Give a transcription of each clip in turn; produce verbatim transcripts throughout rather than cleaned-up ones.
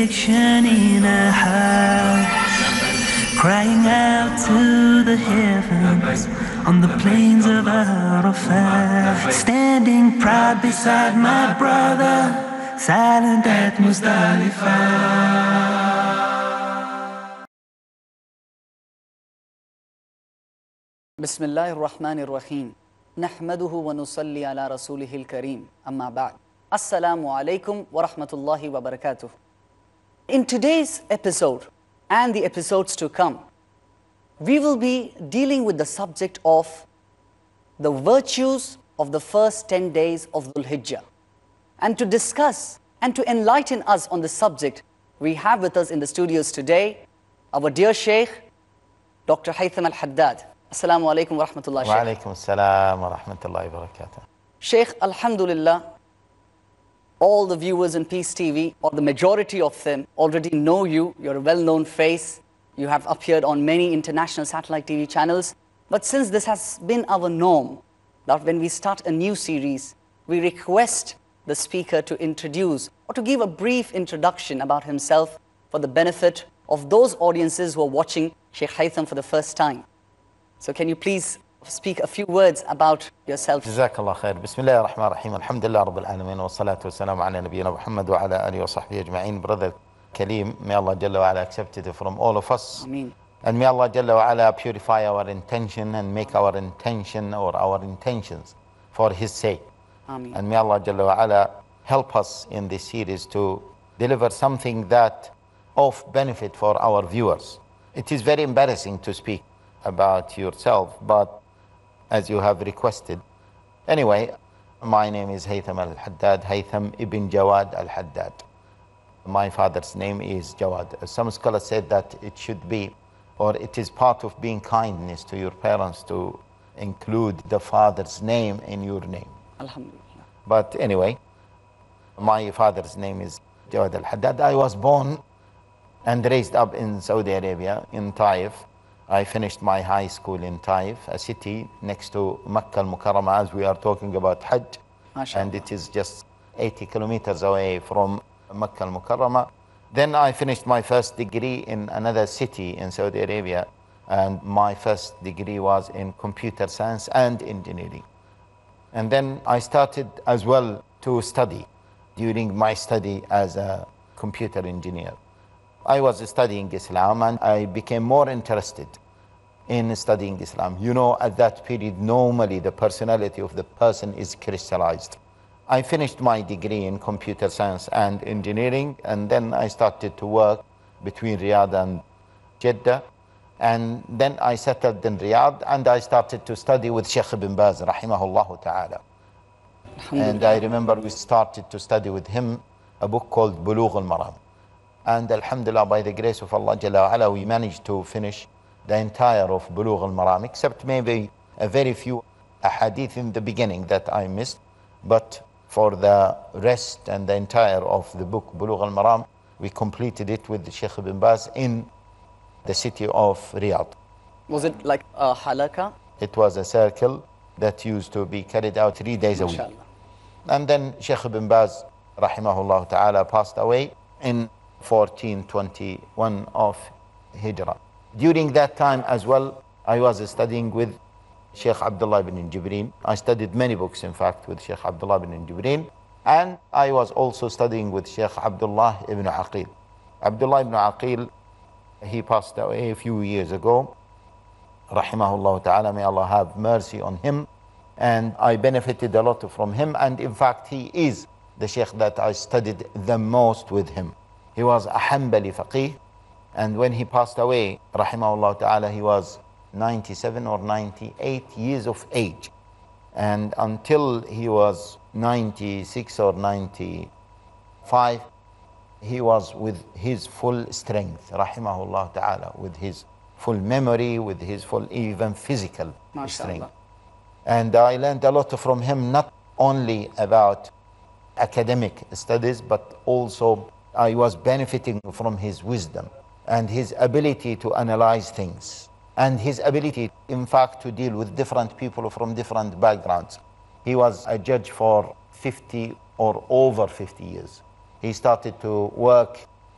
affliction in a house, crying out to the heavens on the plains of Arafat, standing proud beside my brother, silent at Muzdalifah. Bismillahir Rahmanir Rahim. Nahmaduhu wa nusalli ala rasulihil kareem. Amma ba'd. Assalamu alaikum wa rahmatullahi wa barakatuh. In today's episode and the episodes to come, we will be dealing with the subject of the virtues of the first ten days of Dhul Hijjah. And to discuss and to enlighten us on the subject, we have with us in the studios today our dear Sheikh, Doctor Haytham Al-Haddad. Assalamu alaikum wa rahmatullahi wa alaikum assalam wa rahmatullahi wa barakatuh. Sheikh, alhamdulillah, all the viewers in Peace T V, or the majority of them, already know you. You're a well-known face. You have appeared on many international satellite T V channels. But since this has been our norm, that when we start a new series, we request the speaker to introduce or to give a brief introduction about himself for the benefit of those audiences who are watching Sheikh Haytham for the first time. So can you please speak a few words about yourself? Jazakallah khair. Bismillahir Rahmanir Rahim. Alhamdulillah Rabbil Alameen. Wa salatu wa salam ala nabiyyina Muhammad wa ala alihi wa sahbihi ajma'in. Brother Kalim, may Allah Jalla wa ala accept it from all of us. Ameen. And may Allah Jalla wa ala purify our intention and make our intention or our intentions for His sake. Ameen. And may Allah Jalla wa ala help us in this series to deliver something that of benefit for our viewers. It is very embarrassing to speak about yourself, but as you have requested. Anyway, my name is Haytham Al-Haddad, Haytham ibn Jawad Al-Haddad. My father's name is Jawad. Some scholars said that it should be, or it is part of being kindness to your parents to include the father's name in your name. Alhamdulillah. But anyway, my father's name is Jawad Al-Haddad. I was born and raised up in Saudi Arabia, in Taif. I finished my high school in Taif, a city next to Makkah Al-Mukarramah, as we are talking about Hajj. And it is just eighty kilometers away from Makkah Al-Mukarramah. Then I finished my first degree in another city in Saudi Arabia. And my first degree was in computer science and engineering. And then I started as well to study during my study as a computer engineer. I was studying Islam and I became more interested in studying Islam. You know, at that period, normally the personality of the person is crystallized. I finished my degree in computer science and engineering, and then I started to work between Riyadh and Jeddah. And then I settled in Riyadh and I started to study with Sheikh Ibn Baz, rahimahullah ta'ala. And I remember we started to study with him a book called Bulugh al-Maram. And alhamdulillah, by the grace of Allah Jalla wa ala, we managed to finish the entire of Bulugh al-Maram, except maybe a very few ahadith in the beginning that I missed. But for the rest and the entire of the book Bulugh al-Maram, we completed it with Sheikh Ibn Baz in the city of Riyadh. Was it like a halakha? It was a circle that used to be carried out three days a week. And then Sheikh Ibn Baz, rahimahullah ta'ala, passed away in fourteen twenty-one of Hijrah. During that time as well, I was studying with Sheikh Abdullah ibn Jibreen. I studied many books, in fact, with Sheikh Abdullah ibn Jibreen. And I was also studying with Sheikh Abdullah ibn Aqil. Abdullah ibn Aqil, he passed away a few years ago. Rahimahullah ta'ala, may Allah have mercy on him. And I benefited a lot from him. And in fact, he is the Sheikh that I studied the most with him. He was a Hanbali faqih, and when he passed away, rahimahullah ta'ala, he was ninety-seven or ninety-eight years of age. And until he was ninety-six or ninety-five, he was with his full strength, rahimahullah ta'ala, with his full memory, with his full even physical strength. And I learned a lot from him, not only about academic studies, but also I was benefiting from his wisdom and his ability to analyze things and his ability, in fact, to deal with different people from different backgrounds. He was a judge for fifty or over fifty years. He started to work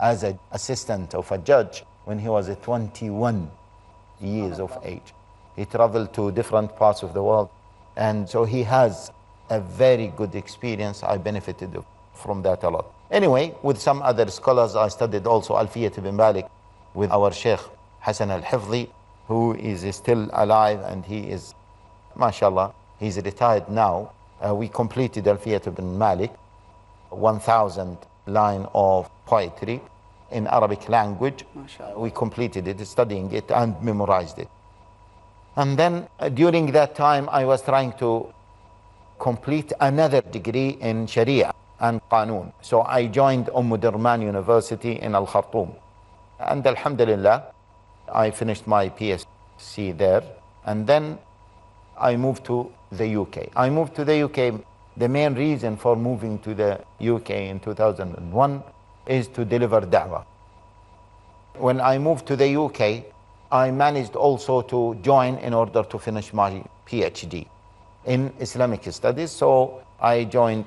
as an assistant of a judge when he was twenty-one years of age. He traveled to different parts of the world, and so he has a very good experience. I benefited from that a lot. Anyway, with some other scholars, I studied also Alfiyat ibn Malik with our Sheikh Hassan al-Hifzi, who is still alive, and he is, mashallah, he's retired now. Uh, we completed Alfiyat ibn Malik, one thousand line of poetry in Arabic language. MashaAllah. We completed it, studying it and memorized it. And then uh, during that time, I was trying to complete another degree in Sharia and Qanun. So I joined Umm Durman University in Al Khartoum. And Alhamdulillah, I finished my P S C there. And then I moved to the U K. I moved to the U K. The main reason for moving to the U K in two thousand one is to deliver da'wah. When I moved to the U K, I managed also to join in order to finish my PhD in Islamic Studies. So I joined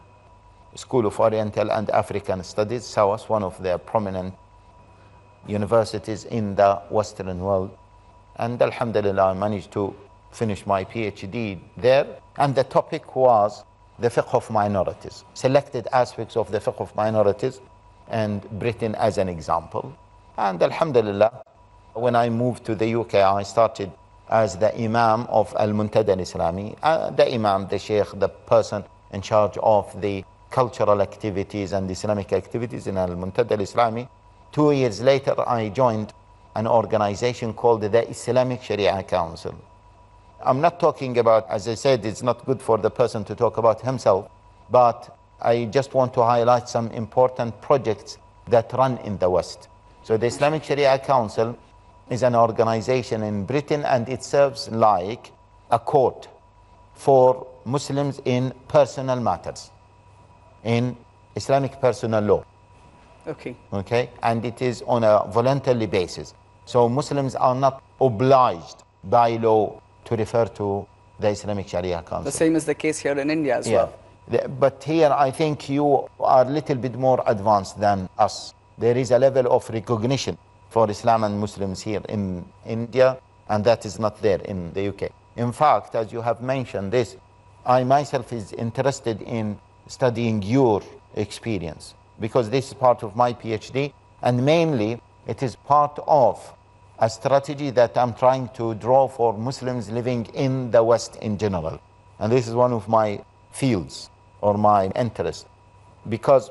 School of Oriental and African Studies, S A W A S, one of the prominent universities in the Western world. And Alhamdulillah, I managed to finish my PhD there. And the topic was the fiqh of minorities, selected aspects of the fiqh of minorities, and Britain as an example. And Alhamdulillah, when I moved to the U K, I started as the Imam of Al-Muntada Al-Islami, uh, the Imam, the Sheikh, the person in charge of the cultural activities and Islamic activities in Al-Muntada Al-Islami. Two years later, I joined an organization called the Islamic Sharia Council. I'm not talking about, as I said, it's not good for the person to talk about himself, but I just want to highlight some important projects that run in the West. So the Islamic Sharia Council is an organization in Britain, and it serves like a court for Muslims in personal matters, in Islamic personal law. Okay. Okay, and it is on a voluntary basis. So Muslims are not obliged by law to refer to the Islamic Sharia Council. The same is the case here in India as yeah. well. The, but here I think you are a little bit more advanced than us. There is a level of recognition for Islam and Muslims here in India, and that is not there in the U K. In fact, as you have mentioned this, I myself is interested in studying your experience, because this is part of my PhD, and mainly it is part of a strategy that I'm trying to draw for Muslims living in the West in general. And this is one of my fields or my interest, because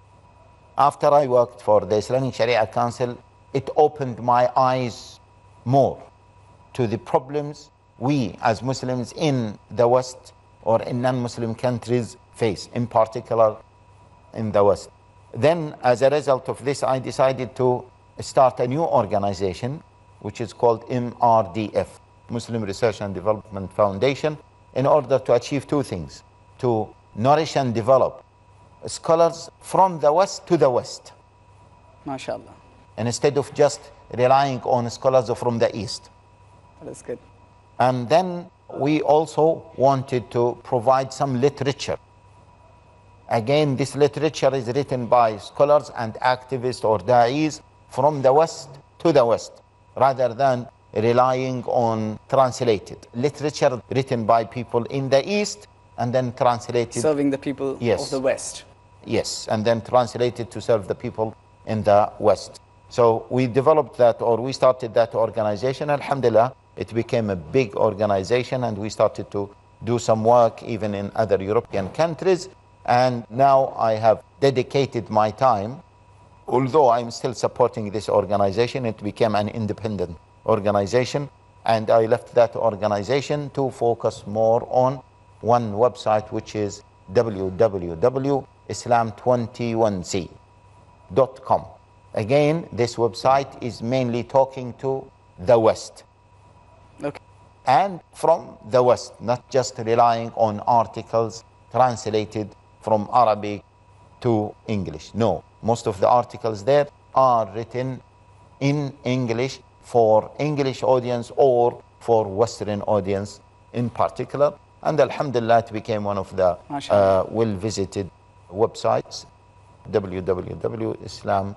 after I worked for the Islamic Sharia Council, it opened my eyes more to the problems we as Muslims in the West or in non-Muslim countries face, in particular in the West. Then, as a result of this, I decided to start a new organization, which is called M R D F, Muslim Research and Development Foundation, in order to achieve two things: to nourish and develop scholars from the West to the West, MashaAllah. instead of just relying on scholars from the East. That is good. And then we also wanted to provide some literature. Again, this literature is written by scholars and activists or da'is from the West to the West, rather than relying on translated literature written by people in the East and then translated. Serving the people Yes. of the West. Yes, and then translated to serve the people in the West. So we developed that, or we started that organization. Alhamdulillah, it became a big organization, and we started to do some work even in other European countries. And now I have dedicated my time, although I'm still supporting this organization, it became an independent organization, and I left that organization to focus more on one website, which is w w w dot islam twenty-one c dot com. Again, this website is mainly talking to the West. Okay. And from the West, not just relying on articles translated from Arabic to English. No, most of the articles there are written in English for English audience or for Western audience in particular. And Alhamdulillah, it became one of the uh, well-visited websites, w w w dot islam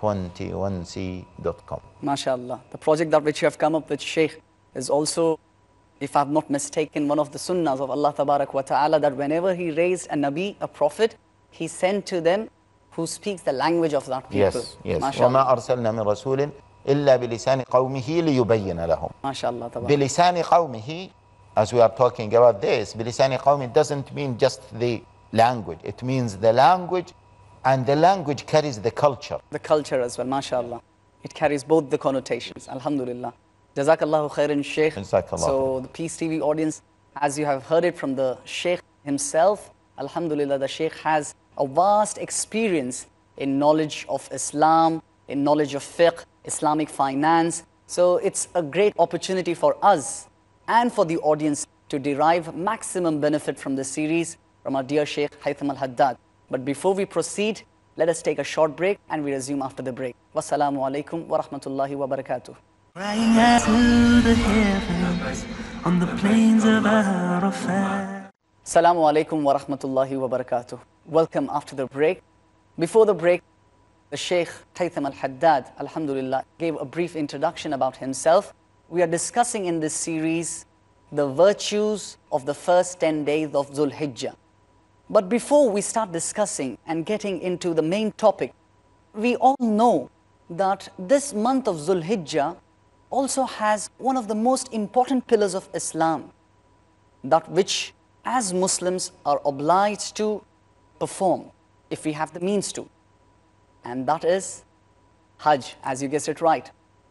twenty-one c dot com. MashaAllah. The project that which you have come up with, Sheikh, is also, if I'm not mistaken, one of the sunnahs of Allah Tabarak wa Ta'ala, that whenever He raised a Nabi, a prophet, He sent to them who speaks the language of that people. Yes, yes. MashaAllah. وَمَا أَرْسَلْنَا مِن رَسُولٍ إِلَّا بِلِسَانِ قَوْمِهِ لِيُبَيِّنَ لَهُم. MashaAllah. Tabarak. بِلِسَانِ قَوْمِهِ, as we are talking about this, بِلِسَانِ قَوْمِ doesn't mean just the language. It means the language, and the language carries the culture. The culture as well, MashaAllah. It carries both the connotations. Alhamdulillah. Jazakallahu khairan, Sheikh. Jazakallah So the Peace T V audience, as you have heard it from the Sheikh himself, Alhamdulillah, the Sheikh has a vast experience in knowledge of Islam, in knowledge of fiqh, Islamic finance. So it's a great opportunity for us and for the audience to derive maximum benefit from this series from our dear Sheikh Haytham Al-Haddad. But before we proceed, let us take a short break and we resume after the break. Wassalamu alaikum wa rahmatullahi wa barakatuh. Crying out to the heavens on the plains of Arafat. Assalamu alaikum wa rahmatullahi wa barakatuh. Welcome after the break. Before the break, the Sheikh Haytham Al-Haddad, alhamdulillah, gave a brief introduction about himself. We are discussing in this series the virtues of the first ten days of Dhul Hijjah. But before we start discussing and getting into the main topic, we all know that this month of Dhul Hijjah also has one of the most important pillars of Islam, that which as Muslims are obliged to perform if we have the means to, and that is Hajj, as you guessed it right.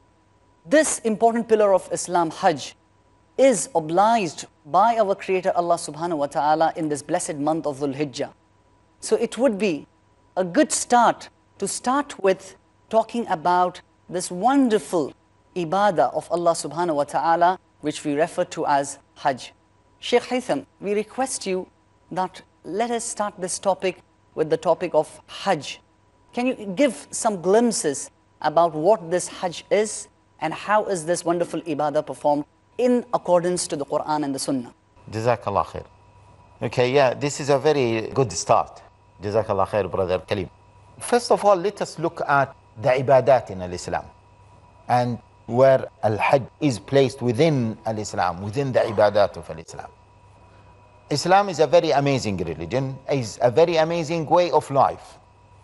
This important pillar of Islam, Hajj, is obliged by our Creator Allah subhanahu wa ta'ala in this blessed month of Dhul Hijjah. So it would be a good start to start with talking about this wonderful ibadah of Allah subhanahu wa ta'ala, which we refer to as Hajj. Sheikh Haytham, we request you that let us start this topic with the topic of Hajj. Can you give some glimpses about what this Hajj is and how is this wonderful ibadah performed in accordance to the Quran and the Sunnah? Jazakallah khair. Okay, yeah, this is a very good start. Jazakallah khair, brother Kalim. First of all, let us look at the ibadat in Islam and where al-Hajj is placed within al-Islam, within the ibadat of al-Islam. Islam is a very amazing religion, is a very amazing way of life.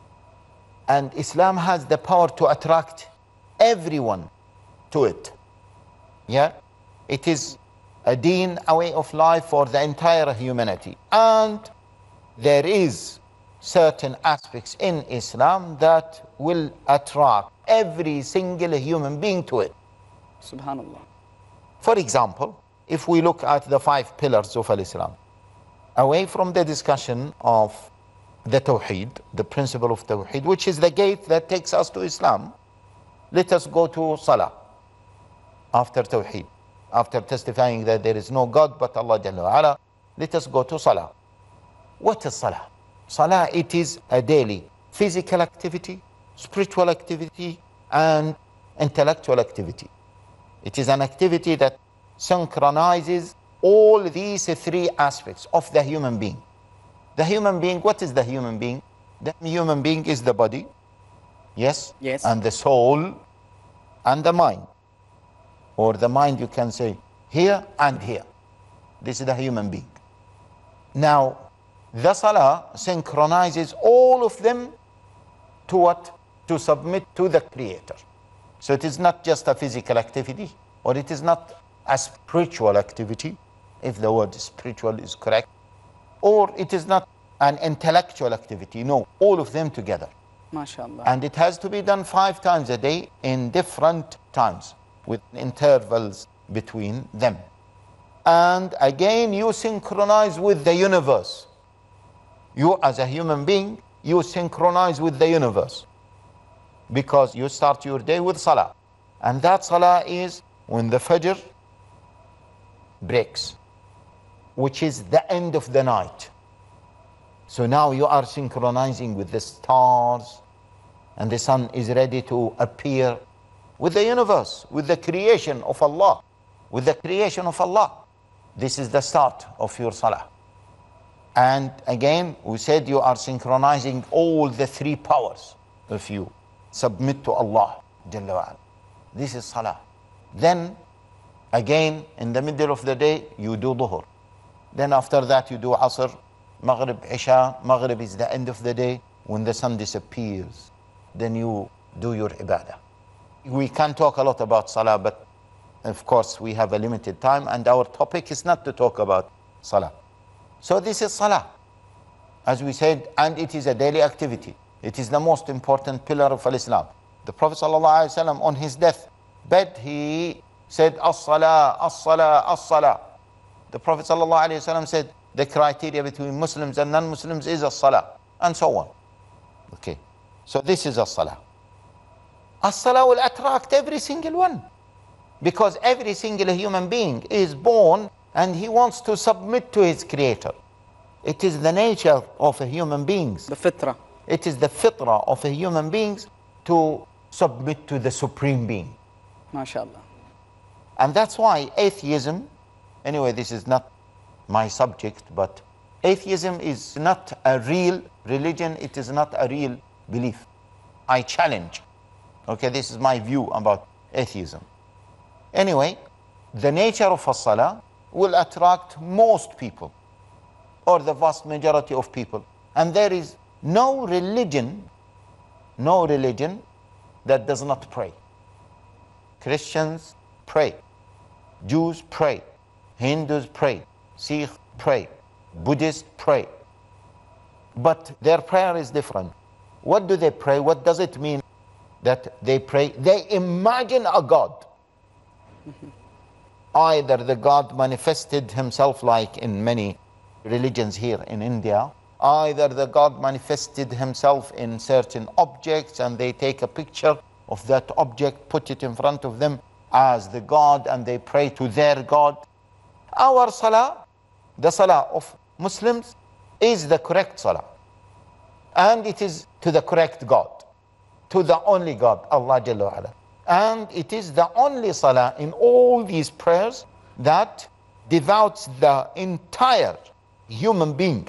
And Islam has the power to attract everyone to it. Yeah? It is a deen, a way of life for the entire humanity. And there is certain aspects in Islam that will attract every single human being to it. Subhanallah. For example, if we look at the five pillars of Islam, away from the discussion of the Tawheed, the principle of Tawheed, which is the gate that takes us to Islam, let us go to Salah after Tawheed. After testifying that there is no God but Allah Jalla wa Ala, let us go to Salah. What is Salah? Salah, it is a daily physical activity, spiritual activity, and intellectual activity. It is an activity that synchronizes all these three aspects of the human being. The human being, what is the human being? The human being is the body, yes, Yes. and the soul, and the mind. Or the mind, you can say, here and here. This is the human being. Now, the Salah synchronizes all of them to what? To submit to the Creator. So it is not just a physical activity, or it is not a spiritual activity, if the word spiritual is correct, or it is not an intellectual activity. No, all of them together. MashaAllah. And it has to be done five times a day in different times, with intervals between them. And again, you synchronize with the universe. You as a human being, you synchronize with the universe. Because you start your day with Salah. And that Salah is when the Fajr breaks, which is the end of the night. So now you are synchronizing with the stars, and the sun is ready to appear with the universe, with the creation of Allah, with the creation of Allah. This is the start of your Salah. And again, we said you are synchronizing all the three powers of you. submit to Allah Jalla wa Ala. This is salah. Then again in the middle of the day you do dhuhr. Then after that you do asr, maghrib, isha. Maghrib is the end of the day. When the sun disappears, then you do your ibadah. We can talk a lot about salah, but of course we have a limited time and our topic is not to talk about salah. So this is salah, as we said, and it is a daily activity. It is the most important pillar of Islam. The Prophet ﷺ on his death bed, he said, as-salah, as-salah, as-salah. The Prophet ﷺ said, the criteria between Muslims and non-Muslims is as-salah, and so on. Okay, so this is as-salah. As-salah will attract every single one, because every single human being is born and he wants to submit to his creator. It is the nature of a human beings. The fitra. It is the fitra of a human beings to submit to the supreme being. MashaAllah. And that's why atheism, anyway, this is not my subject, but atheism is not a real religion. It is not a real belief. I challenge. Okay, this is my view about atheism. Anyway, the nature of as-salah will attract most people, or the vast majority of people. And there is no religion, no religion that does not pray. Christians pray, Jews pray, Hindus pray, Sikhs pray, Buddhists pray. But their prayer is different. What do they pray? What does it mean that they pray? They imagine a God. Either the God manifested himself like in many religions here in India, either the God manifested himself in certain objects and they take a picture of that object, put it in front of them as the God, and they pray to their God. Our salah, the salah of Muslims, is the correct salah. And it is to the correct God, to the only God, Allah Jalla wa Ala. And it is the only salah in all these prayers that devotes the entire human being,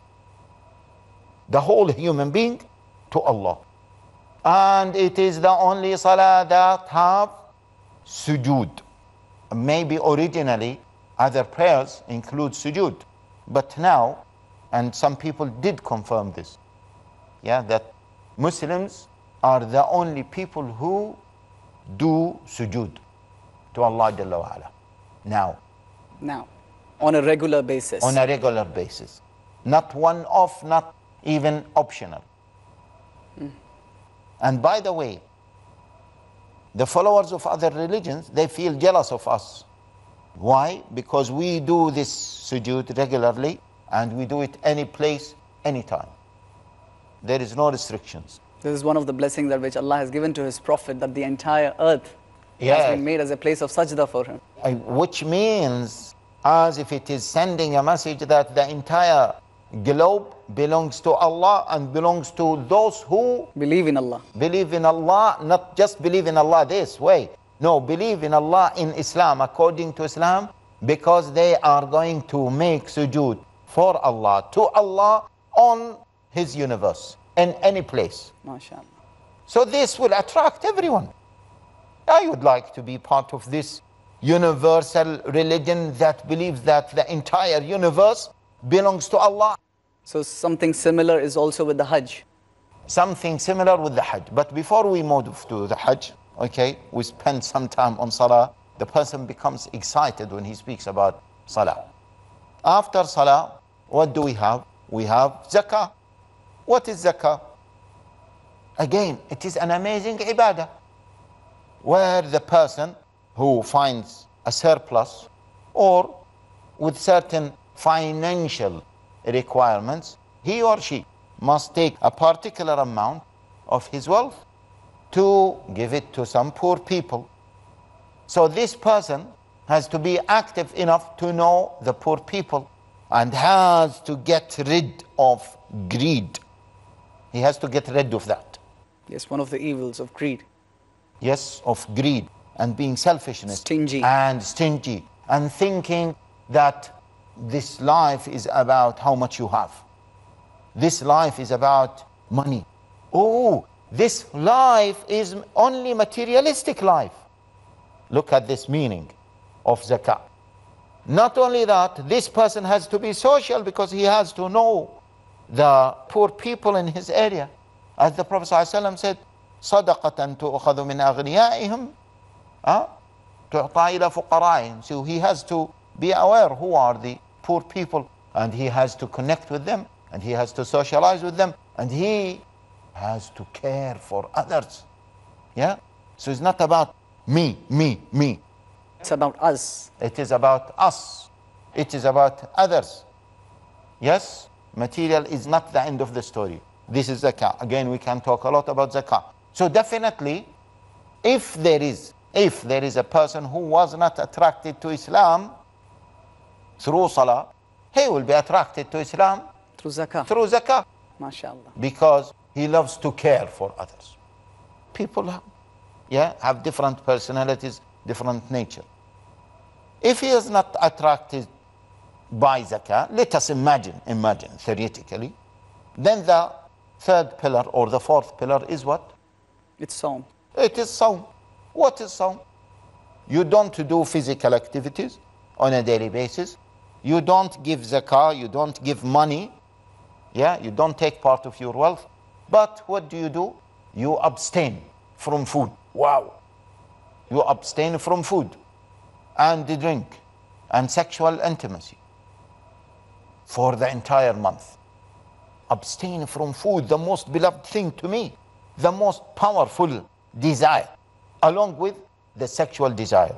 the whole human being, to Allah. And it is the only salah that have sujood. Maybe originally other prayers include sujood, but now, and some people did confirm this, yeah, that Muslims are the only people who do sujood to Allah Jalla wa Ala. Now. Now, on a regular basis. On a regular basis. Not one off, not even optional. Mm. And by the way, the followers of other religions, they feel jealous of us. Why? Because we do this sujood regularly and we do it any place, anytime. There is no restrictions. This is one of the blessings that which Allah has given to His Prophet, that the entire earth yes. has been made as a place of sajda for him. I, which means as if it is sending a message that the entire globe belongs to Allah and belongs to those who believe in Allah. Believe in Allah, not just believe in Allah this way. No, believe in Allah in Islam, according to Islam, because they are going to make sujood for Allah, to Allah on His universe, in any place. MashaAllah. So this will attract everyone. I would like to be part of this universal religion that believes that the entire universe belongs to Allah. So something similar is also with the Hajj. Something similar with the Hajj. But before we move to the Hajj, okay, we spend some time on Salah. The person becomes excited when he speaks about Salah. After Salah, what do we have? We have Zakah. What is Zakah? Again, it is an amazing ibadah, where the person who finds a surplus or with certain financial requirements, he or she must take a particular amount of his wealth to give it to some poor people. So this person has to be active enough to know the poor people and has to get rid of greed. He has to get rid of that. Yes, one of the evils of greed. Yes, of greed and being selfishness. Stingy. And stingy. And thinking that this life is about how much you have. This life is about money. Oh, This life is only materialistic life. Look at this meaning of zakah. Not only that, this person has to be social because he has to know the poor people in his area. As the Prophet ﷺ said, صَدَقَةً تُؤْخَذُ مِنْ أَغْنِيَائِهِمْ تُعْطَى إِلَى فُقَرَائِهِمْ. So he has to be aware who are the poor people, and he has to connect with them, and he has to socialize with them, and he has to care for others. Yeah? So it's not about me, me, me. It's about us. It is about us. It is about others. Yes? Material is not the end of the story. This is zakah. Again, we can talk a lot about zakah. So definitely, if there is, if there is a person who was not attracted to Islam through salah, he will be attracted to Islam Through zakah. through zakah. MashaAllah. Because he loves to care for others. People have, yeah, have different personalities, different nature. If he is not attracted by zakah, let us imagine, imagine theoretically, then the third pillar or the fourth pillar is what? It's sawm. It is sawm. What is sawm? You don't do physical activities on a daily basis. You don't give zakah, you don't give money. Yeah, you don't take part of your wealth. But what do you do? You abstain from food. Wow. You abstain from food and the drink and sexual intimacy for the entire month. Abstain from food, the most beloved thing to me, the most powerful desire, along with the sexual desire.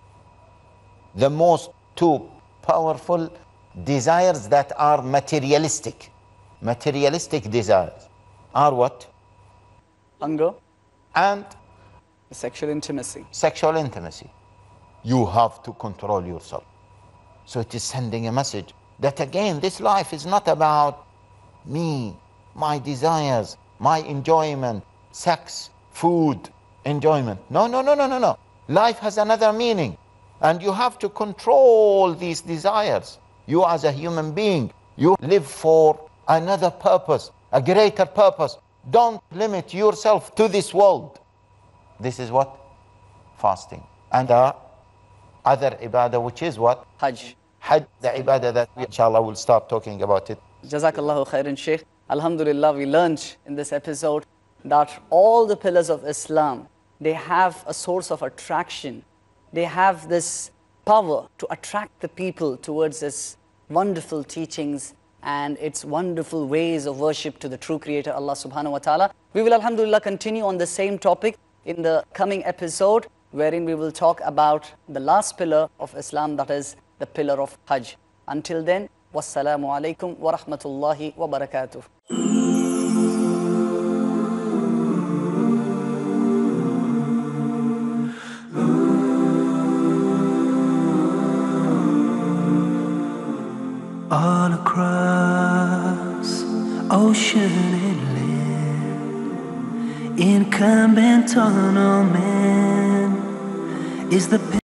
The most two powerful desires that are materialistic. Materialistic desires are what? Hunger. And Sexual intimacy. sexual intimacy. You have to control yourself. So it is sending a message that again, this life is not about me, my desires, my enjoyment, sex, food, enjoyment. No, no, no, no, no, no. Life has another meaning. And you have to control these desires. You as a human being, you live for another purpose, a greater purpose. Don't limit yourself to this world. This is what? Fasting. And the other ibadah, which is what? Hajj. Hajj, the ibadah that we, inshallah, will start talking about it. Jazakallahu khairan, Shaykh. Alhamdulillah, we learned in this episode that all the pillars of Islam, they have a source of attraction. They have this power to attract the people towards this wonderful teachings and its wonderful ways of worship to the true Creator, Allah subhanahu wa ta'ala. We will, alhamdulillah, continue on the same topic in the coming episode, wherein we will talk about the last pillar of Islam, that is the pillar of Hajj. Until then, wassalamu alaikum wa rahmatullahi wa barakatuh. All across ocean and land, incumbent on all men is the